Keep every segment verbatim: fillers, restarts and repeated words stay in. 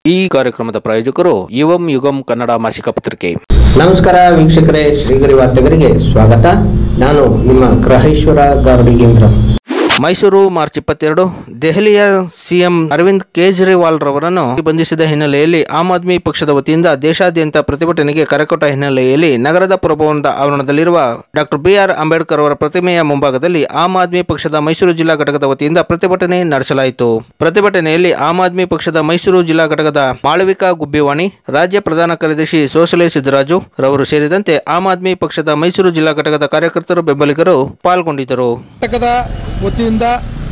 ಈ ಕಾರ್ಯಕ್ರಮದ ಪ್ರಾಯೋಜಕರು ಯುವಂ ಯುಗಂ ಕನ್ನಡ ಮಾಸಿಕ ಪತ್ರಿಕೆ. ನಮಸ್ಕಾರ ವೀಕ್ಷಕರೇ, ಶ್ರೀಗರಿ ವಾರ್ತೆಗರಿಗೆ ಸ್ವಾಗತ. ನಾನು ನಿಮ್ಮ ಗ್ರಹೇಶ್ವರ ಗಾರ್ಡಿಗೇಂದ್ರ. ಮೈಸೂರು ಮಾರ್ಚ್ ಇಪ್ಪತ್ತೆರಡು ದೆಹಲಿಯ ಸಿಎಂ ಅರವಿಂದ್ ಕೇಜ್ರಿವಾಲ್ ರವರನ್ನು ಬಂಧಿಸಿದ ಹಿನ್ನೆಲೆಯಲ್ಲಿ ಆಮ್ ಆದ್ಮಿ ಪಕ್ಷದ ವತಿಯಿಂದ ದೇಶಾದ್ಯಂತ ಪ್ರತಿಭಟನೆಗೆ ಕರೆಕೊಟ್ಟ ಹಿನ್ನೆಲೆಯಲ್ಲಿ ನಗರದ ಪುರಭವನದ ಆವರಣದಲ್ಲಿರುವ ಡಾಕ್ಟರ್ ಬಿ ಆರ್ ಅಂಬೇಡ್ಕರ್ ಅವರ ಪ್ರತಿಮೆಯ ಮುಂಭಾಗದಲ್ಲಿ ಆಮ್ ಆದ್ಮಿ ಪಕ್ಷದ ಮೈಸೂರು ಜಿಲ್ಲಾ ಘಟಕದ ವತಿಯಿಂದ ಪ್ರತಿಭಟನೆ ನಡೆಸಲಾಯಿತು. ಪ್ರತಿಭಟನೆಯಲ್ಲಿ ಆಮ್ ಆದ್ಮಿ ಪಕ್ಷದ ಮೈಸೂರು ಜಿಲ್ಲಾ ಘಟಕದ ಮಾಳವಿಕಾ ಗುಬ್ಬಿವಾಣಿ, ರಾಜ್ಯ ಪ್ರಧಾನ ಕಾರ್ಯದರ್ಶಿ ಸೋಸಲೆ ಸಿದ್ದರಾಜು ರವರು ಸೇರಿದಂತೆ ಆಮ್ ಆದ್ಮಿ ಪಕ್ಷದ ಮೈಸೂರು ಜಿಲ್ಲಾ ಘಟಕದ ಕಾರ್ಯಕರ್ತರು ಬೆಂಬಲಿಗರು ಪಾಲ್ಗೊಂಡಿದ್ದರು. ವತಿಯಿಂದ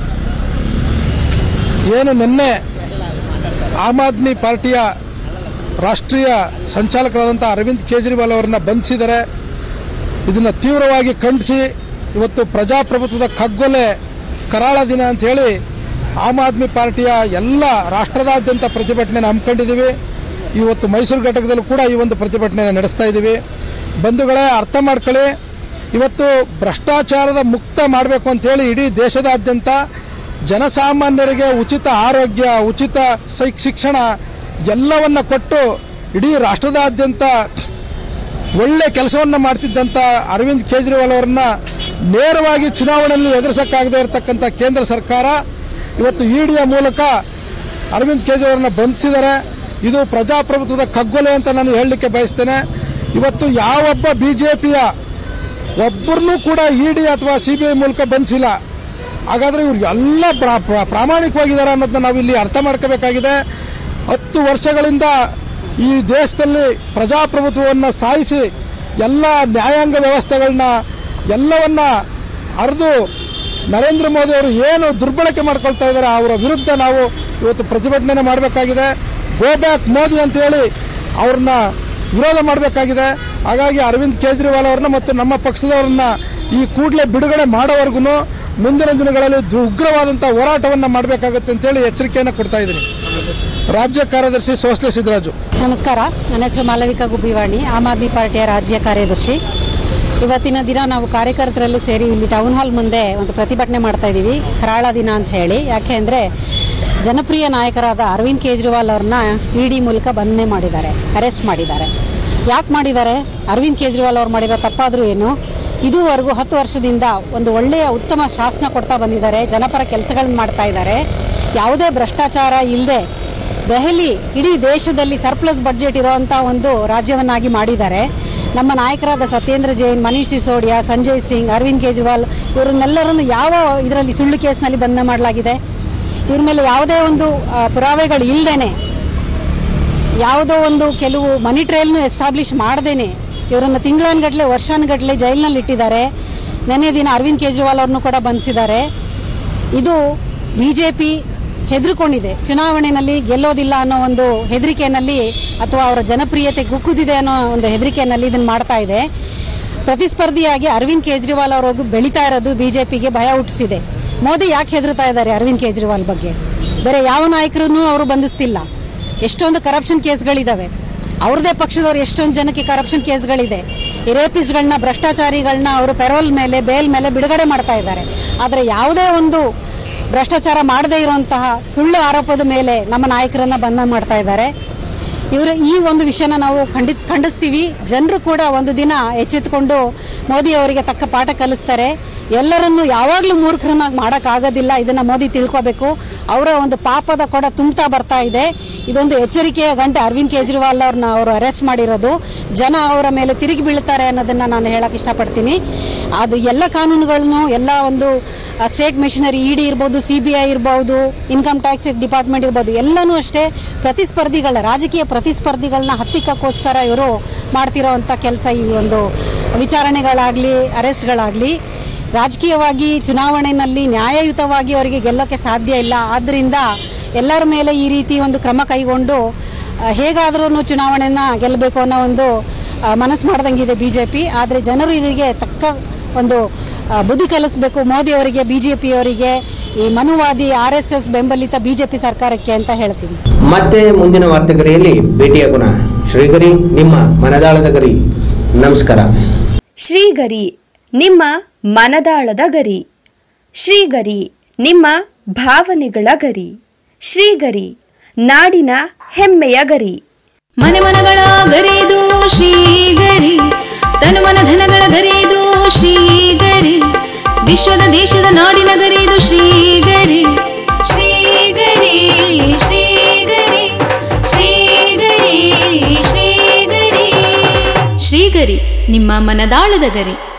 ಏನು ನಿನ್ನೆ ಆಮ್ ಆದ್ಮಿ ಪಾರ್ಟಿಯ ರಾಷ್ಟ್ರೀಯ ಸಂಚಾಲಕರಾದಂಥ ಅರವಿಂದ್ ಕೇಜ್ರಿವಾಲ್ ಅವರನ್ನು ಬಂಧಿಸಿದರೆ ಇದನ್ನು ತೀವ್ರವಾಗಿ ಖಂಡಿಸಿ ಇವತ್ತು ಪ್ರಜಾಪ್ರಭುತ್ವದ ಕಗ್ಗೊಲೆ ಕರಾಳ ದಿನ ಅಂತ ಹೇಳಿ ಆಮ್ ಆದ್ಮಿ ಪಾರ್ಟಿಯ ಎಲ್ಲ ರಾಷ್ಟ್ರದಾದ್ಯಂತ ಪ್ರತಿಭಟನೆಯನ್ನು ಹಮ್ಮಿಕೊಂಡಿದ್ದೀವಿ. ಇವತ್ತು ಮೈಸೂರು ಘಟಕದಲ್ಲೂ ಕೂಡ ಈ ಒಂದು ಪ್ರತಿಭಟನೆಯನ್ನು ನಡೆಸ್ತಾ ಇದ್ದೀವಿ. ಬಂಧುಗಳೇ, ಅರ್ಥ ಮಾಡ್ಕೊಳ್ಳಿ, ಇವತ್ತು ಭ್ರಷ್ಟಾಚಾರದ ಮುಕ್ತ ಮಾಡಬೇಕು ಅಂತೇಳಿ ಇಡೀ ದೇಶದಾದ್ಯಂತ ಜನಸಾಮಾನ್ಯರಿಗೆ ಉಚಿತ ಆರೋಗ್ಯ, ಉಚಿತ ಶಿಕ್ಷಣ ಎಲ್ಲವನ್ನ ಕೊಟ್ಟು ಇಡೀ ರಾಷ್ಟ್ರದಾದ್ಯಂತ ಒಳ್ಳೆ ಕೆಲಸವನ್ನು ಮಾಡ್ತಿದ್ದಂಥ ಅರವಿಂದ್ ಕೇಜ್ರಿವಾಲ್ ಅವರನ್ನ ನೇರವಾಗಿ ಚುನಾವಣೆಯಲ್ಲಿ ಎದುರಿಸೋಕ್ಕಾಗದೇ ಇರತಕ್ಕಂಥ ಕೇಂದ್ರ ಸರ್ಕಾರ ಇವತ್ತು ಇಡಿಯ ಮೂಲಕ ಅರವಿಂದ್ ಕೇಜ್ರಿವಾಲ್ನ ಬಂಧಿಸಿದ್ದಾರೆ. ಇದು ಪ್ರಜಾಪ್ರಭುತ್ವದ ಕಗ್ಗೊಲೆ ಅಂತ ನಾನು ಹೇಳಲಿಕ್ಕೆ ಬಯಸ್ತೇನೆ. ಇವತ್ತು ಯಾವೊಬ್ಬ ಬಿಜೆಪಿಯ ಒಬ್ಬರನ್ನೂ ಕೂಡ ಇಡಿ ಅಥವಾ ಸಿ ಬಿ ಐ ಮೂಲಕ ಬಂಧಿಸಿಲ್ಲ. ಹಾಗಾದರೆ ಇವ್ರು ಎಲ್ಲ ಪ್ರಾಮಾಣಿಕವಾಗಿದ್ದಾರೆ ಅನ್ನೋದನ್ನ ನಾವಿಲ್ಲಿ ಅರ್ಥ ಮಾಡ್ಕೋಬೇಕಾಗಿದೆ. ಹತ್ತು ವರ್ಷಗಳಿಂದ ಈ ದೇಶದಲ್ಲಿ ಪ್ರಜಾಪ್ರಭುತ್ವವನ್ನು ಸಾಯಿಸಿ ಎಲ್ಲ ನ್ಯಾಯಾಂಗ ವ್ಯವಸ್ಥೆಗಳನ್ನ ಎಲ್ಲವನ್ನ ಅರಿದು ನರೇಂದ್ರ ಮೋದಿ ಅವರು ಏನು ದುರ್ಬಳಕೆ ಮಾಡ್ಕೊಳ್ತಾ ಇದ್ದಾರೆ, ಅವರ ವಿರುದ್ಧ ನಾವು ಇವತ್ತು ಪ್ರತಿಭಟನೆ ಮಾಡಬೇಕಾಗಿದೆ. ಗೋ ಬ್ಯಾಕ್ ಮೋದಿ ಅಂತೇಳಿ ಅವ್ರನ್ನ ವಿರೋಧ ಮಾಡಬೇಕಾಗಿದೆ. ಹಾಗಾಗಿ ಅರವಿಂದ್ ಕೇಜ್ರಿವಾಲ್ ಅವ್ರನ್ನ ಮತ್ತು ನಮ್ಮ ಪಕ್ಷದವ್ರನ್ನ ಈ ಕೂಡಲೇ ಬಿಡುಗಡೆ ಮಾಡೋವರೆಗೂ ಮುಂದಿನ ದಿನಗಳಲ್ಲಿ ಉಗ್ರವಾದಂಥ ಹೋರಾಟವನ್ನು ಮಾಡಬೇಕಾಗುತ್ತೆ ಅಂತೇಳಿ ಎಚ್ಚರಿಕೆಯನ್ನು ಕೊಡ್ತಾ ಇದ್ದೀನಿ. ರಾಜ್ಯ ಕಾರ್ಯದರ್ಶಿ ಸೋಸಲೆ ಸಿದ್ದರಾಜು. ನಮಸ್ಕಾರ, ನನ್ನ ಹೆಸರು ಮಾಳವಿಕಾ ಗುಬ್ಬಿವಾಣಿ, ಆಮ್ ಆದ್ಮಿ ಪಾರ್ಟಿಯ ರಾಜ್ಯ ಕಾರ್ಯದರ್ಶಿ. ಇವತ್ತಿನ ದಿನ ನಾವು ಕಾರ್ಯಕರ್ತರೆಲ್ಲೂ ಸೇರಿ ಇಲ್ಲಿ ಟೌನ್ ಹಾಲ್ ಮುಂದೆ ಒಂದು ಪ್ರತಿಭಟನೆ ಮಾಡ್ತಾ ಇದ್ದೀವಿ, ಕರಾಳ ದಿನ ಅಂತ ಹೇಳಿ. ಯಾಕೆ ಅಂದರೆ ಜನಪ್ರಿಯ ನಾಯಕರಾದ ಅರವಿಂದ್ ಕೇಜ್ರಿವಾಲ್ ಅವ್ರನ್ನ ಇಡಿ ಮೂಲಕ ಬಂಧನೆ ಮಾಡಿದ್ದಾರೆ, ಅರೆಸ್ಟ್ ಮಾಡಿದ್ದಾರೆ. ಯಾಕೆ ಮಾಡಿದ್ದಾರೆ? ಅರವಿಂದ್ ಕೇಜ್ರಿವಾಲ್ ಅವ್ರು ಮಾಡಿರೋ ತಪ್ಪಾದರೂ ಏನು? ಇದುವರೆಗೂ ಹತ್ತು ವರ್ಷದಿಂದ ಒಂದು ಒಳ್ಳೆಯ ಉತ್ತಮ ಶಾಸನ ಕೊಡ್ತಾ ಬಂದಿದ್ದಾರೆ, ಜನಪರ ಕೆಲಸಗಳನ್ನ ಮಾಡ್ತಾ ಇದ್ದಾರೆ. ಯಾವುದೇ ಭ್ರಷ್ಟಾಚಾರ ಇಲ್ಲದೆ ದೆಹಲಿ ಇಡೀ ದೇಶದಲ್ಲಿ ಸರ್ಪ್ಲಸ್ ಬಡ್ಜೆಟ್ ಇರುವಂಥ ಒಂದು ರಾಜ್ಯವನ್ನಾಗಿ ಮಾಡಿದ್ದಾರೆ. ನಮ್ಮ ನಾಯಕರಾದ ಸತ್ಯೇಂದ್ರ ಜೈನ್, ಮನೀಶ್ ಸಿಸೋಡಿಯಾ, ಸಂಜಯ್ ಸಿಂಗ್, ಅರವಿಂದ್ ಕೇಜ್ರಿವಾಲ್ ಇವರನ್ನೆಲ್ಲರನ್ನು ಯಾವ ಇದರಲ್ಲಿ ಸುಳ್ಳು ಕೇಸ್ನಲ್ಲಿ ಬಂಧನ ಮಾಡಲಾಗಿದೆ? ಇವ್ರ ಮೇಲೆ ಯಾವುದೇ ಒಂದು ಪುರಾವೆಗಳು ಇಲ್ಲದೇನೆ, ಯಾವುದೋ ಒಂದು ಕೆಲವು ಮನಿ ಟ್ರಯಲ್ನು ಎಸ್ಟಾಬ್ಲಿಷ್ ಮಾಡದೇನೆ ಇವರನ್ನು ತಿಂಗಳನ್ಗಟ್ಟಲೆ ವರ್ಷಾನ್ಗಟ್ಟಲೆ ಜೈಲಿನಲ್ಲಿ ಇಟ್ಟಿದ್ದಾರೆ. ನೆನ್ನೆ ದಿನ ಅರವಿಂದ್ ಕೇಜ್ರಿವಾಲ್ ಅವ್ರನ್ನೂ ಕೂಡ ಬಂಧಿಸಿದ್ದಾರೆ. ಇದು ಬಿಜೆಪಿ ಹೆದರ್ಕೊಂಡಿದೆ, ಚುನಾವಣೆಯಲ್ಲಿ ಗೆಲ್ಲೋದಿಲ್ಲ ಅನ್ನೋ ಒಂದು ಹೆದರಿಕೆಯಲ್ಲಿ ಅಥವಾ ಅವರ ಜನಪ್ರಿಯತೆ ಕುಗ್ಗುತ್ತಿದೆ ಅನ್ನೋ ಒಂದು ಹೆದರಿಕೆಯಲ್ಲಿ ಇದನ್ನು ಮಾಡ್ತಾ ಇದೆ. ಪ್ರತಿಸ್ಪರ್ಧಿಯಾಗಿ ಅರವಿಂದ್ ಕೇಜ್ರಿವಾಲ್ ಅವರು ಬೆಳೀತಾ ಇರೋದು ಬಿಜೆಪಿಗೆ ಭಯ ಹುಟ್ಟಿಸಿದೆ. ಮೋದಿ ಯಾಕೆ ಹೆದರ್ತಾ ಇದ್ದಾರೆ ಅರವಿಂದ್ ಕೇಜ್ರಿವಾಲ್ ಬಗ್ಗೆ? ಬೇರೆ ಯಾವ ನಾಯಕರನ್ನು ಅವರು ಬಂಧಿಸ್ತಿಲ್ಲ. ಎಷ್ಟೊಂದು ಕರಪ್ಷನ್ ಕೇಸ್ಗಳಿದ್ದಾವೆ, ಅವ್ರದೇ ಪಕ್ಷದವ್ರು ಎಷ್ಟೊಂದು ಜನಕ್ಕೆ ಕರಪ್ಷನ್ ಕೇಸ್ಗಳಿದೆ. ಈ ರೇಪಿಸ್ಟ್ಗಳನ್ನ, ಭ್ರಷ್ಟಾಚಾರಿಗಳನ್ನ ಅವರು ಪೆರೋಲ್ ಮೇಲೆ, ಬೇಲ್ ಮೇಲೆ ಬಿಡುಗಡೆ ಮಾಡ್ತಾ ಇದ್ದಾರೆ. ಆದರೆ ಯಾವುದೇ ಒಂದು ಭ್ರಷ್ಟಾಚಾರ ಮಾಡದೇ ಇರುವಂತಹ ಸುಳ್ಳು ಆರೋಪದ ಮೇಲೆ ನಮ್ಮ ನಾಯಕರನ್ನ ಬಂಧನ ಮಾಡ್ತಾ ಇದ್ದಾರೆ. ಇವರು ಈ ಒಂದು ವಿಷಯನ ನಾವು ಖಂಡಿತ ಖಂಡಿಸ್ತೀವಿ. ಜನರು ಕೂಡ ಒಂದು ದಿನ ಎಚ್ಚೆತ್ತುಕೊಂಡು ಮೋದಿ ಅವರಿಗೆ ತಕ್ಕ ಪಾಠ ಕಲಿಸ್ತಾರೆ. ಎಲ್ಲರನ್ನೂ ಯಾವಾಗಲೂ ಮೂರ್ಖರನ್ನಾಗಿ ಮಾಡೋಕ್ಕಾಗೋದಿಲ್ಲ, ಇದನ್ನು ಮೋದಿ ತಿಳ್ಕೋಬೇಕು. ಅವರ ಒಂದು ಪಾಪದ ಕೊಡ ತುಂಬ್ತಾ ಬರ್ತಾ ಇದೆ. ಇದೊಂದು ಎಚ್ಚರಿಕೆಯ ಗಂಟೆ ಅರವಿಂದ್ ಕೇಜ್ರಿವಾಲ್ ಅವ್ರನ್ನ ಅವರು ಅರೆಸ್ಟ್ ಮಾಡಿರೋದು. ಜನ ಅವರ ಮೇಲೆ ತಿರುಗಿ ಬೀಳ್ತಾರೆ ಅನ್ನೋದನ್ನು ನಾನು ಹೇಳಕ್ಕೆ ಇಷ್ಟಪಡ್ತೀನಿ. ಅದು ಎಲ್ಲ ಕಾನೂನುಗಳನ್ನು, ಎಲ್ಲ ಒಂದು ಸ್ಟೇಟ್ ಮೆಷಿನರಿ, ಇಡಿ ಇರ್ಬೋದು, ಸಿ ಬಿ ಐ ಇರ್ಬೋದು, ಇನ್ಕಮ್ ಟ್ಯಾಕ್ಸ್ ಡಿಪಾರ್ಟ್ಮೆಂಟ್ ಇರ್ಬೋದು, ಎಲ್ಲನೂ ಅಷ್ಟೇ ಪ್ರತಿಸ್ಪರ್ಧಿಗಳ ರಾಜಕೀಯ ಪ್ರತಿಸ್ಪರ್ಧಿಗಳನ್ನ ಹತ್ತಿಕ್ಕೋಸ್ಕರ ಇವರು ಮಾಡ್ತಿರೋವಂಥ ಕೆಲಸ. ಈ ಒಂದು ವಿಚಾರಣೆಗಳಾಗಲಿ, ಅರೆಸ್ಟ್ಗಳಾಗಲಿ ರಾಜಕೀಯವಾಗಿ ಚುನಾವಣೆಯಲ್ಲಿ ನ್ಯಾಯಯುತವಾಗಿ ಅವರಿಗೆ ಗೆಲ್ಲೋಕ್ಕೆ ಸಾಧ್ಯ ಇಲ್ಲ. ಆದ್ದರಿಂದ ಎಲ್ಲರ ಮೇಲೆ ಈ ರೀತಿ ಒಂದು ಕ್ರಮ ಕೈಗೊಂಡು ಹೇಗಾದರೂ ಚುನಾವಣೆನ ಗೆಲ್ಲಬೇಕು ಅನ್ನೋ ಒಂದು ಮನಸ್ಸು ಮಾಡ್ದಂಗಿದೆ ಬಿಜೆಪಿ. ಆದರೆ ಜನರು ಇದಕ್ಕೆ ತಕ್ಕ ಒಂದು ಬುದ್ಧಿ ಕಲಿಸಬೇಕು ಮೋದಿ ಅವರಿಗೆ, ಬಿಜೆಪಿಯವರಿಗೆ, ಈ ಮನುವಾದಿ ಆರ್ ಎಸ್ ಎಸ್ ಬೆಂಬಲಿತ ಬಿಜೆಪಿ ಸರ್ಕಾರಕ್ಕೆ ಅಂತ ಹೇಳ್ತೀನಿ. ಮತ್ತೆ ಮುಂದಿನ ವಾರ್ತೆಗರಿಯಲ್ಲಿ ಭೇಟಿಯಾಗೋಣ. ಶ್ರೀಗರಿ, ನಿಮ್ಮ ಮನದಾಳದ ಗರಿ. ನಮಸ್ಕಾರ. ಶ್ರೀಗರಿ, ನಿಮ್ಮ ಮನದಾಳದ ಗರಿ. ಶ್ರೀಗರಿ, ನಿಮ್ಮ ಭಾವನೆಗಳ ಗರಿ. ಶ್ರೀಗರಿ, ನಾಡಿನ ಹೆಮ್ಮೆಯ ಗರಿ. ಮನೆ ಮನಗಳ ಗರಿದು ಶ್ರೀಗರಿ, ತನು ಮನ ಧನಗಳ ಗರಿದು ಶ್ರೀಗರಿ, ವಿಶ್ವದ ದೇಶದ ನಾಡಿನ ಗರಿದು ಶ್ರೀಗರಿ. ಶ್ರೀಗರಿ ಶ್ರೀಗರಿ ಶ್ರೀಗರಿ ಶ್ರೀಗರಿ ಶ್ರೀಗರಿ ನಿಮ್ಮ ಮನದಾಳದ ಗರಿ.